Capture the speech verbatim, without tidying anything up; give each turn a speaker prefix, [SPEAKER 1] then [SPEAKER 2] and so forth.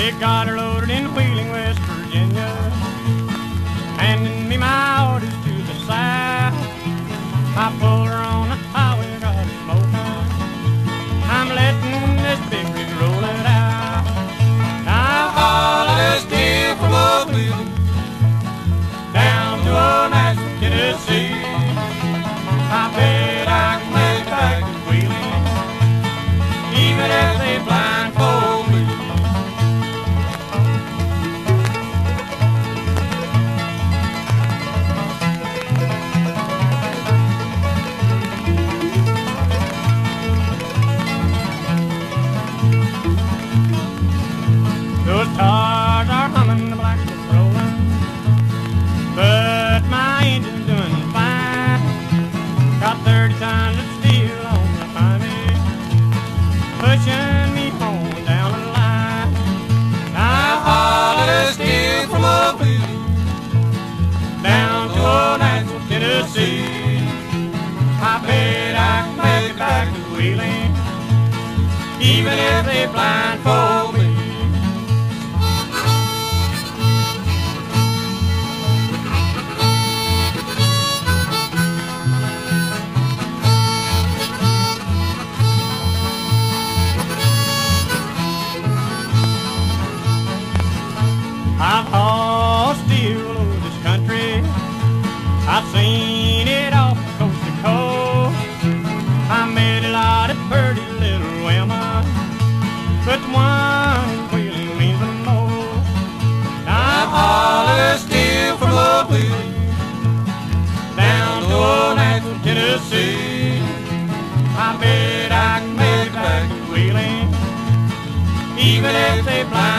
[SPEAKER 1] She got her loaded in Wheeling, West Virginia, handing me my orders to the south. I pulled her on the highway, got her smoking. I'm letting this big rig roll it out. Now holler this deal from Oak Wheeling down to old Nashville, Tennessee. I bet I can make it back to Wheeling, even if they blindfold me. Those cars are humming, the black is rolling, but my engine's doing fine. Got thirty tons of steel on the highway, pushing me home down the line. Now holler the steel from Oak Wheeling down to old Nashville, Tennessee. I bet I can make it back to Wheeling, even if they blindfold me. I've hauled steel over this country, I've seen it off coast to coast. I made a lot of pretty little women, but the one in Wheeling means the most. I've hauled the steel from Oak Wheeling down to old Nashville, Tennessee. I bet I can make it back to Wheeling, even if they blind.